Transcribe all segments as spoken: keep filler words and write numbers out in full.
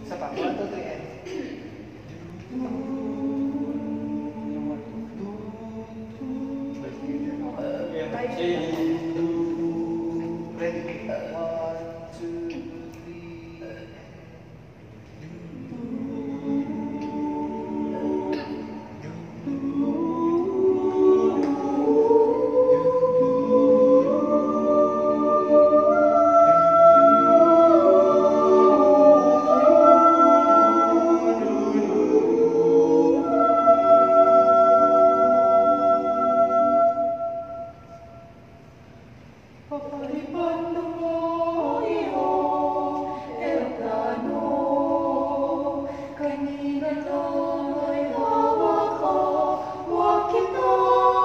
Isa pa. One, two, three, and. Ready? One, two, three, and. Papalipan ng iyo, eroplano. Kanina lang ay hawak ka, huwag kita.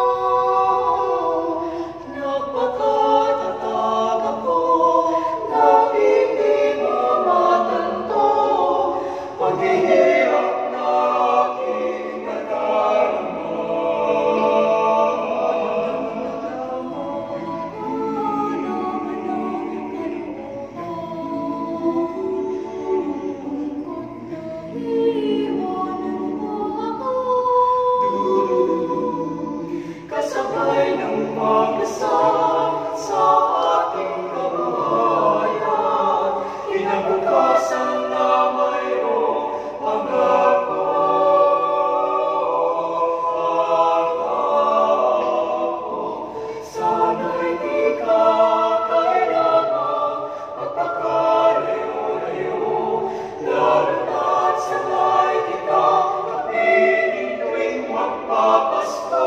Napakatatag ako, na hindi mo matanto. Paghihirap na aking nadarama. Kasabay ng pagdasal sa ating kabuhayan, kinabukasan na mayroong pangako. Sana'y di ka kailangang magpakalayo-layo, lalo na't sana'y kita kapiling tuwing magpapasko.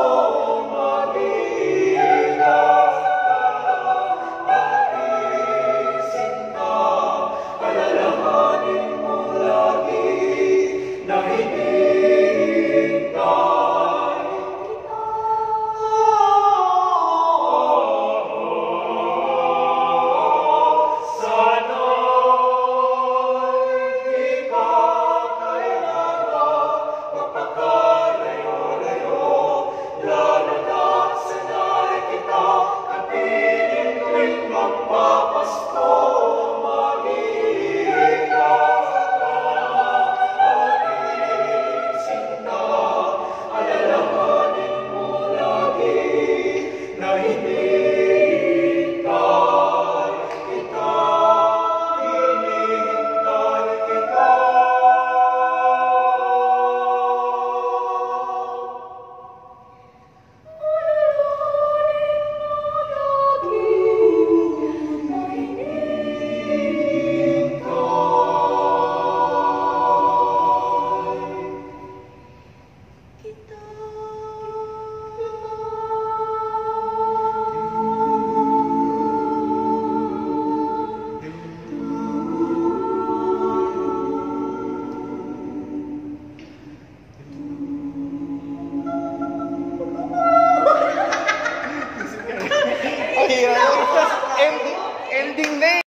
Kita